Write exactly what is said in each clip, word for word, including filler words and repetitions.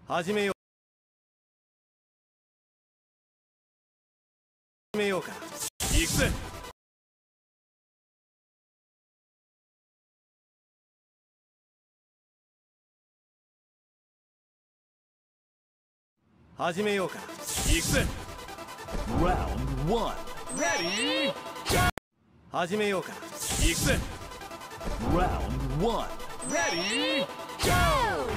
始めよう。始めようか。行くぜ。始めようか。行くぜ。 Round one. Ready? Go! 始めようか。行くぜ。 Round one. Ready? Go!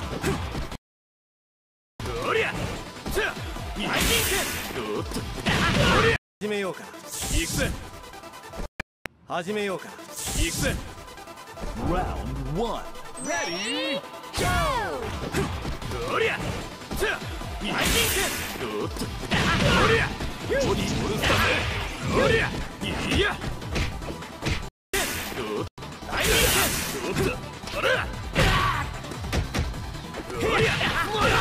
おりゃ。じゃあ、ファイティング。おっと。おりゃ。始めようか。行くぜ。始めようか。行くぜ。 Round one. Ready? Go! おりゃ。じゃあ、ファイティング。おっと。おりゃ。ボディモンスターめ。おりゃ。いや。おっと。大人気。おっと。おら。おりゃ。もら。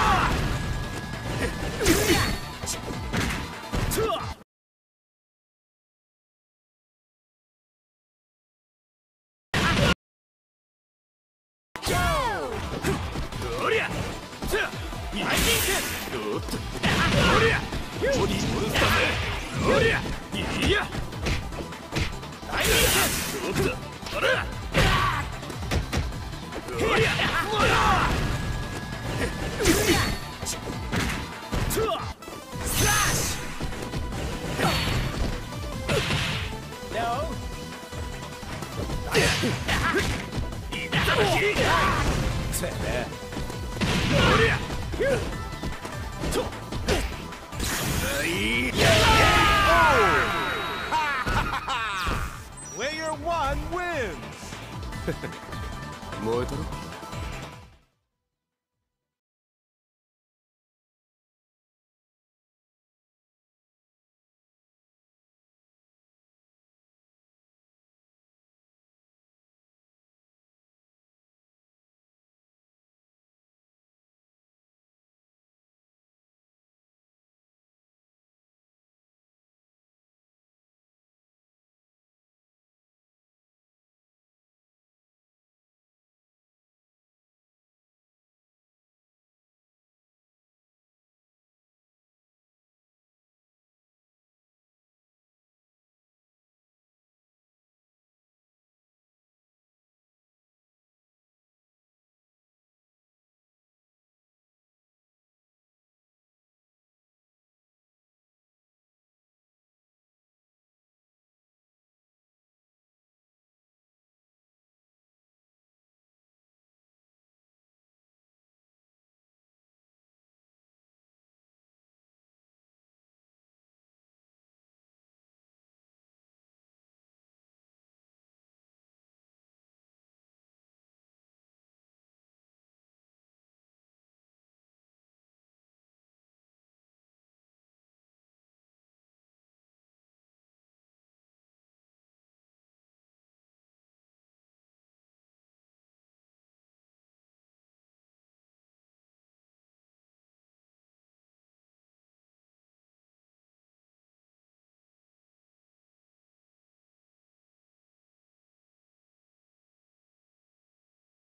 おりゃ。じゃあ、ファイティング。おっと。おりゃ。ボディモンスターめ。おりゃ。いや。大人気。おっと。おら。おりゃ。もら。Slash! No! いただき！せえ。おりゃ！と！いや！ Player one wins! 燃えたろ？